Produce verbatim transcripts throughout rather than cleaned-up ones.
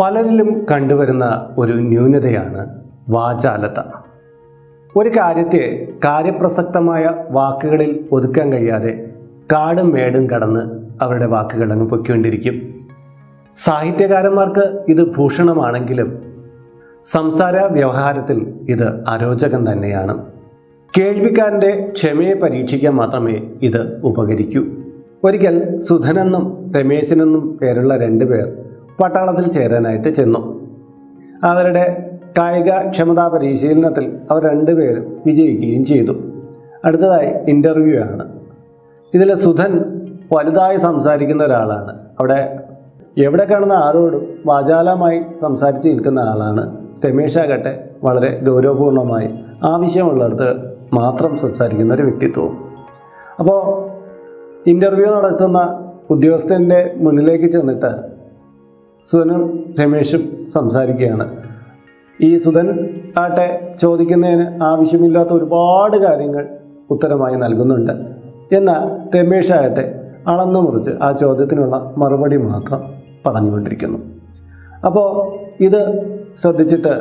പലരിലും കണ്ടുവരുന്ന ഒരു ന്യൂനതയാണ് വാചാലത. ഒരു കാര്യത്തെ കാര്യപ്രസക്തമായ വാക്കുകളിൽ ഒതുക്കാൻ കഴിയാതെ കാടും മേടും കടന്ന് അവരുടെ വാക്കുകൾ അങ്ങ് പൊയ്ക്കൊണ്ടിരിക്കും. സാഹിത്യകാരന്മാർക്ക് ഇത് ഭൂഷണമാണെങ്കിലും സംസാര വ്യവഹാരത്തിൽ ഇത് അരോചകം തന്നെയാണ്. കേൾവിക്കാരൻ്റെ ക്ഷമയെ പരീക്ഷിക്കാൻ മാത്രമേ ഇത് ഉപകരിക്കൂ. ഒരിക്കൽ സുധനെന്നും രമേശനെന്നും പേരുള്ള രണ്ടുപേർ പട്ടാളത്തിൽ ചേരാനായിട്ട് ചെന്നു. അവരുടെ കായിക ക്ഷമതാ പരിശീലനത്തിൽ അവർ രണ്ടുപേരും വിജയിക്കുകയും ചെയ്തു. അടുത്തതായി ഇൻ്റർവ്യൂ ആണ്. ഇതിൽ സുധൻ വലുതായി സംസാരിക്കുന്ന ഒരാളാണ്. അവിടെ എവിടെ കാണുന്ന ആരോടും വാചാലമായി സംസാരിച്ച് നിൽക്കുന്ന ആളാണ്. രമേശാകട്ടെ വളരെ ഗൗരവപൂർണമായി ആവശ്യമുള്ളിടത്ത് മാത്രം സംസാരിക്കുന്ന ഒരു വ്യക്തിത്വവും. അപ്പോൾ ഇൻ്റർവ്യൂ നടത്തുന്ന ഉദ്യോഗസ്ഥൻ്റെ മുന്നിലേക്ക് ചെന്നിട്ട് സുധനും രമേശും സംസാരിക്കുകയാണ്. ഈ സുധൻ ആട്ടെ ചോദിക്കുന്നതിന് ആവശ്യമില്ലാത്ത ഒരുപാട് കാര്യങ്ങൾ ഉത്തരമായി നൽകുന്നുണ്ട്. എന്നാൽ രമേശാകട്ടെ അളന്നു മുറിച്ച് ആ ചോദ്യത്തിനുള്ള മറുപടി മാത്രം പറഞ്ഞുകൊണ്ടിരിക്കുന്നു. അപ്പോൾ ഇത് ശ്രദ്ധിച്ചിട്ട്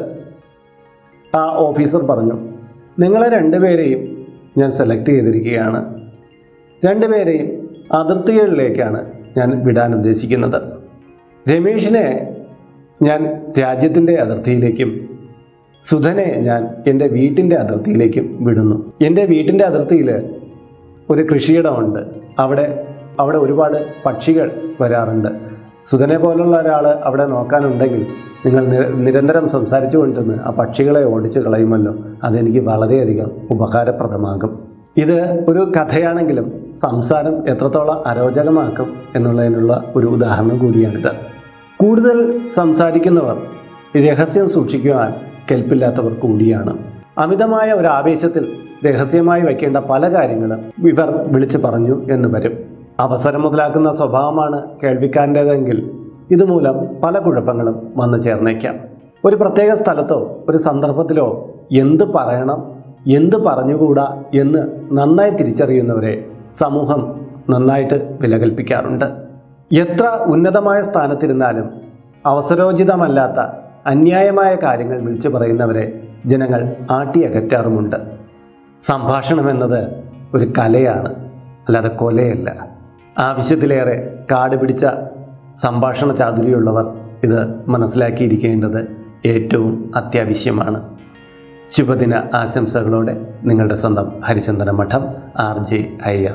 ആ ഓഫീസർ പറഞ്ഞു, നിങ്ങളെ രണ്ടുപേരെയും ഞാൻ സെലക്ട് ചെയ്തിരിക്കുകയാണ്. രണ്ടുപേരെയും അതിർത്തികളിലേക്കാണ് ഞാൻ വിടാൻ ഉദ്ദേശിക്കുന്നത്. രമേശിനെ ഞാൻ രാജ്യത്തിൻ്റെ അതിർത്തിയിലേക്കും സുധനെ ഞാൻ എൻ്റെ വീട്ടിൻ്റെ അതിർത്തിയിലേക്കും വിടുന്നു. എൻ്റെ വീട്ടിൻ്റെ അതിർത്തിയിൽ ഒരു കൃഷിയിടമുണ്ട്. അവിടെ അവിടെ ഒരുപാട് പക്ഷികൾ വരാറുണ്ട്. സുധനെ പോലുള്ള ഒരാൾ അവിടെ നോക്കാനുണ്ടെങ്കിൽ നിങ്ങൾ നിരന്തരം സംസാരിച്ചു കൊണ്ടിരുന്ന് ആ പക്ഷികളെ ഓടിച്ച് കളയുമല്ലോ. അതെനിക്ക് വളരെയധികം ഉപകാരപ്രദമാകും. ഇത് ഒരു കഥയാണെങ്കിലും സംസാരം എത്രത്തോളം അരോചകമാക്കും എന്നുള്ളതിനുള്ള ഒരു ഉദാഹരണം കൂടിയാണിത്. കൂടുതൽ സംസാരിക്കുന്നവർ രഹസ്യം സൂക്ഷിക്കുവാൻ കെൽപ്പില്ലാത്തവർ കൂടിയാണ്. അമിതമായ ഒരു ആവേശത്തിൽ രഹസ്യമായി വയ്ക്കേണ്ട പല കാര്യങ്ങളും ഇവർ വിളിച്ചു പറഞ്ഞു എന്ന് വരും. അവസരം മുതലാക്കുന്ന സ്വഭാവമാണ് കേൾവിക്കാരൻ്റേതെങ്കിൽ ഇതുമൂലം പല കുഴപ്പങ്ങളും വന്നു ചേർന്നേക്കാം. ഒരു പ്രത്യേക സ്ഥലത്തോ ഒരു സന്ദർഭത്തിലോ എന്ത് പറയണം എന്ത് പറഞ്ഞുകൂടാ എന്ന് നന്നായി തിരിച്ചറിയുന്നവരെ സമൂഹം നന്നായിട്ട് വിലകൽപ്പിക്കാറുണ്ട്. എത്ര ഉന്നതമായ സ്ഥാനത്തിരുന്നാലും അവസരോചിതമല്ലാത്ത അന്യായമായ കാര്യങ്ങൾ വിളിച്ചു പറയുന്നവരെ ജനങ്ങൾ ആട്ടിയകറ്റാറുമുണ്ട്. സംഭാഷണം എന്നത് ഒരു കലയാണ്, അല്ലാതെ കൊലയല്ല. ആവശ്യത്തിലേറെ കാട് പിടിച്ച സംഭാഷണ ചാതുര്യമുള്ളവർ ഇത് മനസ്സിലാക്കിയിരിക്കേണ്ടത് ഏറ്റവും അത്യാവശ്യമാണ്. ശുഭദിന ആശംസകളോടെ നിങ്ങളുടെ സ്വന്തം ഹരിചന്ദന മഠം, ആർ ജെ അയ്യർ.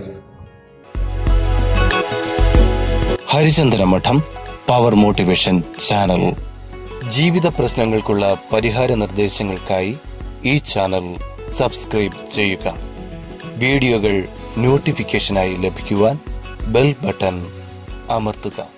ഹരിചന്ദന മഠം പവർ മോട്ടിവേഷൻ ചാനൽ. ജീവിത പ്രശ്നങ്ങൾക്കുള്ള പരിഹാര നിർദ്ദേശങ്ങൾക്കായി ഈ ചാനൽ സബ്സ്ക്രൈബ് ചെയ്യുക. വീഡിയോകൾ നോട്ടിഫിക്കേഷനായി ലഭിക്കുവാൻ ബെൽ ബട്ടൺ അമർത്തുക.